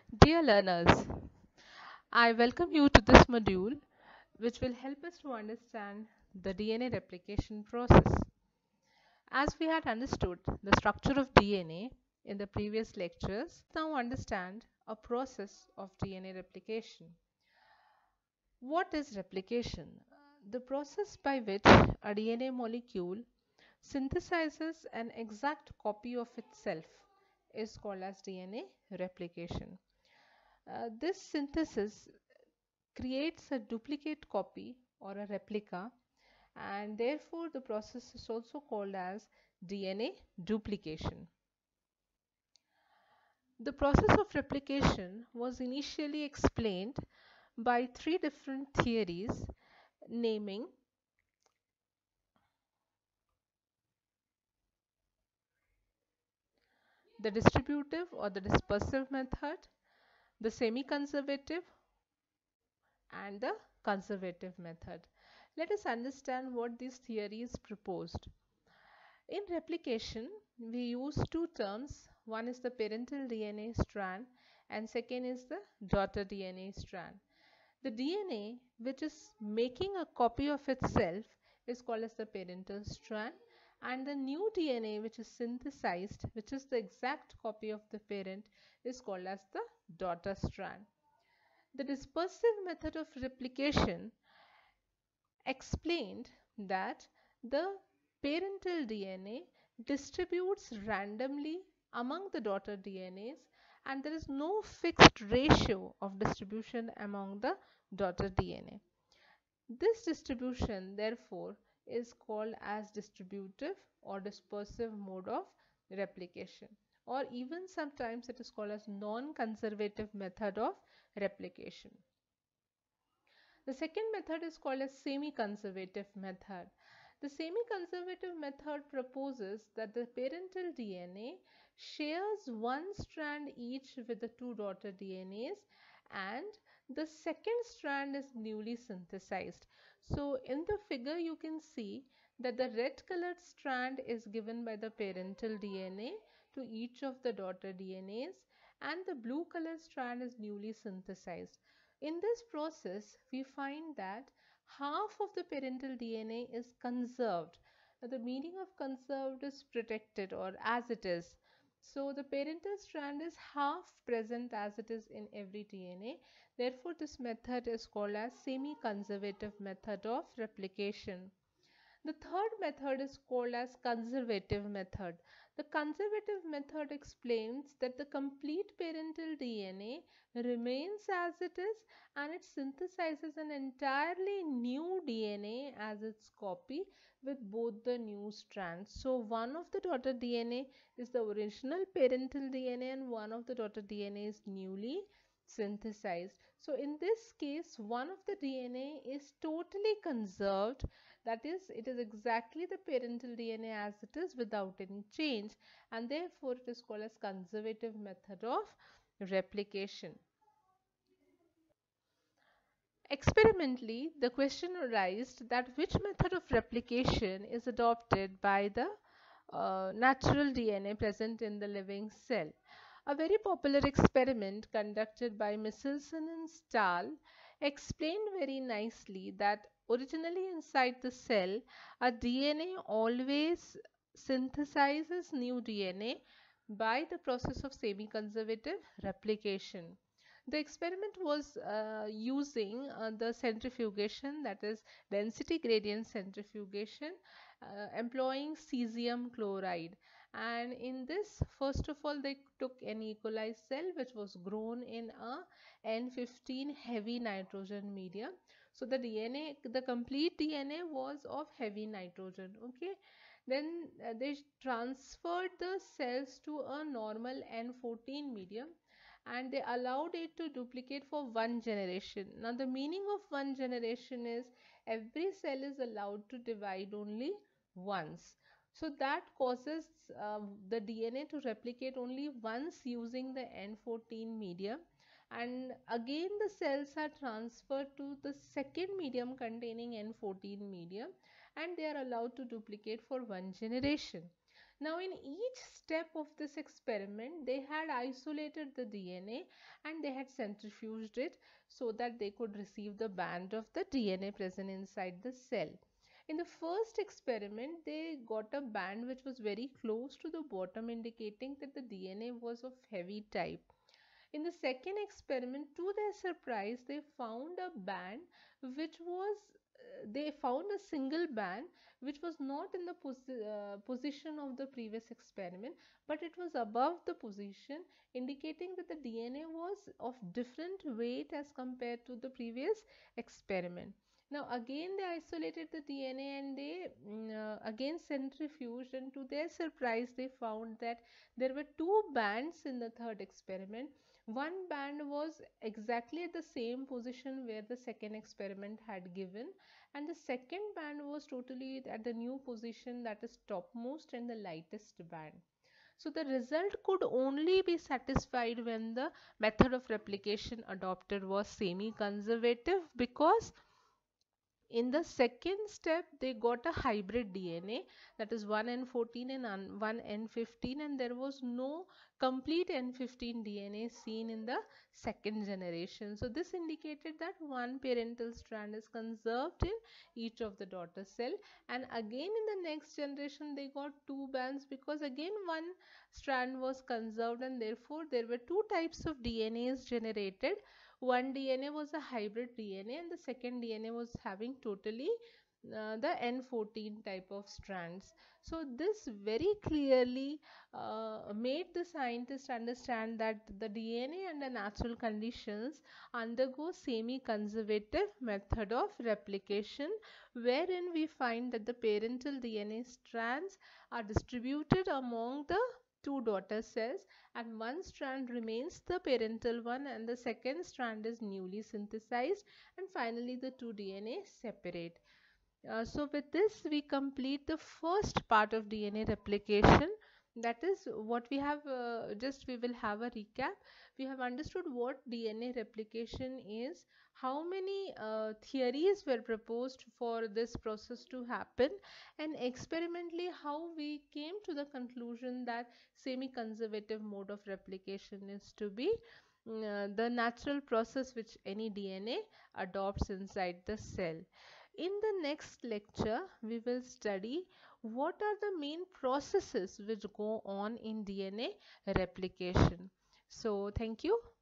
Dear learners, I welcome you to this module which will help us to understand the DNA replication process. As we had understood the structure of DNA in the previous lectures, now understand a process of DNA replication. What is replication? The process by which a DNA molecule synthesizes an exact copy of itself is called as DNA replication. This synthesis creates a duplicate copy or a replica, and therefore the process is also called as DNA duplication. The process of replication was initially explained by three different theories, naming the distributive or the dispersive method, the semi-conservative, and the conservative method. Let us understand what these theories proposed. In replication, we use two terms. One is the parental DNA strand and second is the daughter DNA strand. The DNA which is making a copy of itself is called as the parental strand, and the new DNA which is synthesized, which is the exact copy of the parent, is called as the daughter strand. The dispersive method of replication explained that the parental DNA distributes randomly among the daughter DNAs, and there is no fixed ratio of distribution among the daughter DNA. This distribution therefore is called as distributive or dispersive mode of replication, or even sometimes it is called as non-conservative method of replication. The second method is called a semi-conservative method. The semi-conservative method proposes that the parental DNA shares one strand each with the two daughter DNAs, and the second strand is newly synthesized. So in the figure you can see that the red colored strand is given by the parental DNA to each of the daughter DNAs, and the blue colored strand is newly synthesized. In this process, we find that half of the parental DNA is conserved. Now, the meaning of conserved is protected or as it is. So, the parental strand is half present as it is in every DNA. Therefore, this method is called as semi-conservative method of replication. The third method is called as conservative method. The conservative method explains that the complete parental DNA remains as it is and it synthesizes an entirely new DNA as its copy with both the new strands. So one of the daughter DNA is the original parental DNA and one of the daughter DNA is newly synthesized. So in this case, one of the DNA is totally conserved, that is, it is exactly the parental DNA as it is without any change, and therefore it is called as conservative method of replication. Experimentally, the question arises that which method of replication is adopted by the natural DNA present in the living cell. A very popular experiment conducted by Michelson and Stahl explained very nicely that originally inside the cell, a DNA always synthesizes new DNA by the process of semi-conservative replication. The experiment was using the centrifugation, that is density gradient centrifugation, employing cesium chloride. And in this, first of all, they took an E. coli cell which was grown in a N15 heavy nitrogen medium. So the DNA, the complete DNA was of heavy nitrogen. Okay. Then they transferred the cells to a normal N14 medium and they allowed it to duplicate for one generation. Now the meaning of one generation is every cell is allowed to divide only once. So that causes the DNA to replicate only once using the N14 medium, and again the cells are transferred to the second medium containing N14 medium and they are allowed to duplicate for one generation. Now, in each step of this experiment, they had isolated the DNA and they had centrifuged it so that they could receive the band of the DNA present inside the cell. In the first experiment, they got a band which was very close to the bottom, indicating that the DNA was of heavy type. In the second experiment, to their surprise, they found a band which was they found a single band which was not in the position of the previous experiment, but it was above the position, indicating that the DNA was of different weight as compared to the previous experiment. Now again they isolated the DNA and they again centrifuged, and to their surprise they found that there were two bands in the third experiment. One band was exactly at the same position where the second experiment had given, and the second band was totally at the new position, that is topmost and the lightest band. So the result could only be satisfied when the method of replication adopted was semi-conservative, because in the second step they got a hybrid DNA, that is one N14 and one N15, and there was no complete N15 DNA seen in the second generation. So this indicated that one parental strand is conserved in each of the daughter cell, and again in the next generation they got two bands, because again one strand was conserved, and therefore there were two types of DNAs generated. One DNA was a hybrid DNA and the second DNA was having totally the N14 type of strands. So this very clearly made the scientists understand that the DNA under natural conditions undergo semi-conservative method of replication, wherein we find that the parental DNA strands are distributed among the two daughter cells, and one strand remains the parental one and the second strand is newly synthesized, and finally the two DNA separate. So with this we complete the first part of DNA replication. That is what we have we will have a recap. We have understood what DNA replication is, how many theories were proposed for this process to happen, and experimentally how we came to the conclusion that semi-conservative mode of replication is to be the natural process which any DNA adopts inside the cell. In the next lecture, we will study what are the main processes which go on in DNA replication. So, thank you.